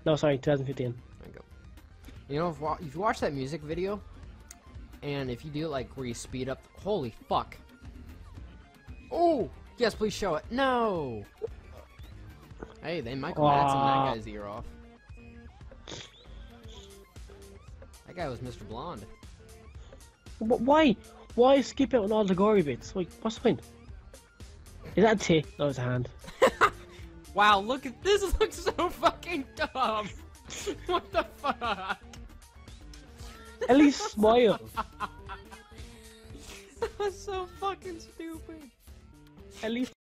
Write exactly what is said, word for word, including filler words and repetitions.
No, sorry, twenty fifteen. There you go. You know, if, wa- if you watch that music video, and if you do it like where you speed up, holy fuck. Oh, yes, please show it. No. Hey, they Michael Madsen that guy's ear off. That guy was Mister Blonde. But why? Why skip out on all the gory bits? Like, what's the point? Is that a T? No, it's a hand. Wow, look at this. Looks so fucking dumb. What the fuck? At least smile. That's so fucking stupid. At least.